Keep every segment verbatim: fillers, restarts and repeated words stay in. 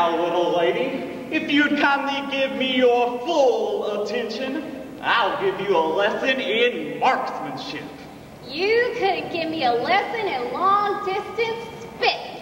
Now, little lady, if you'd kindly give me your full attention, I'll give you a lesson in marksmanship. You could give me a lesson in long-distance spit.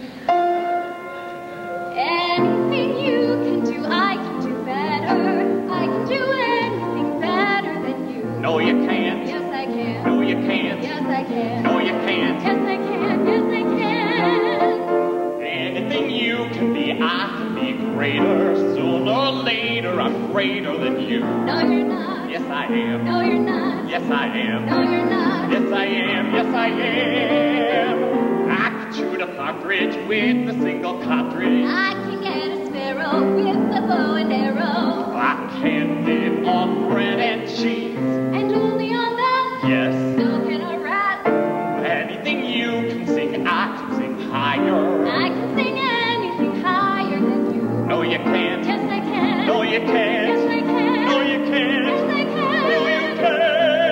Anything you can do, I can do better. I can do anything better than you. No, you can't. Yes, I can. No, you can't. Yes, I can. No, you can't. Yes, I can. Yes, I can. Anything you can be, I can be greater. Sooner or later, I'm greater than you. No, you're not. Yes, I am. No, you're not. Yes, I am. No, you're not. Yes, I am. Yes, I am. I can shoot a partridge with a single cartridge. I can get a sparrow with a bow and arrow. I can live on bread and cheese. And only on that? Yes. So can a rat. Anything you can sing, I can sing higher. I can sing anything higher than you. No, you can't. Yes, I can. No, you can't. Yes, I can. No, you can't. Yes, I can. No, you can't.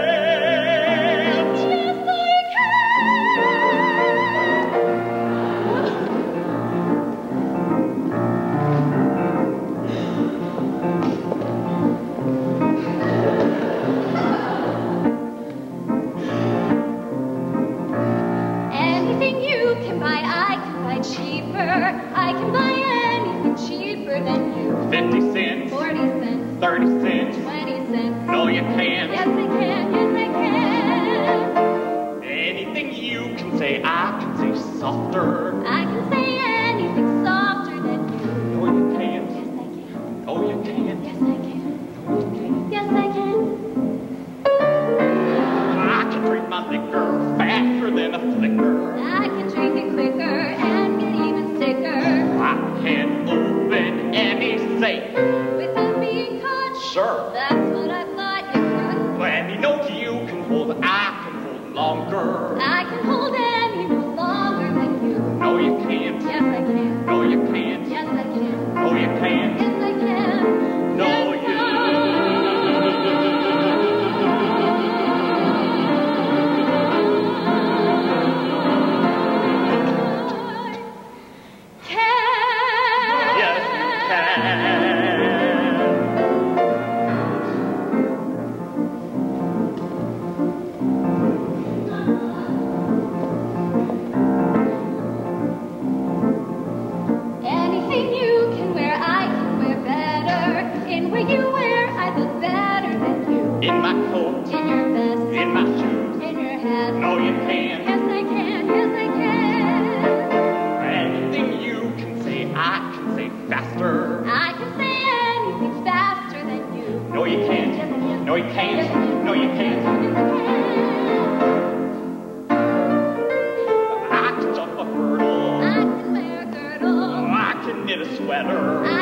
Anything you can buy, I can buy cheaper. I can buy anything cheaper than you. Fifty cents. Forty cents. Thirty cents. Twenty cents. No, you can't. Yes, I can. Yes, I can. Anything you can say, I can say softer. I can say anything softer than you. No, you can't. Yes, I can. No, you can't. Yes, I can. Yes, I can. I can drink my liquor faster than a flicker. I can drink it quicker and get even sicker. I can open any safe. Without being caught? Sure. That's what I thought you could. When you know you can hold, I can hold longer. I can hold any no longer than you. No, you can't. Yes, I can. No, you can't. Yes, I can. No, you can't. Yes, I can. No, Yes, you can. Yes, you can. Anything you can wear, I can wear better. In what you wear, I look better than you. In my coat, In your vest, in my shoes. in your hat. No, you can't. Yes, I can. Yes, I can. Anything you can say, I can say faster. I can say anything faster than you. No, you Yes, I can't. can. No, you Yes, I can't. can. No, you can't. Yes, I can. I can jump a hurdle. I can wear a girdle. I can knit a sweater. I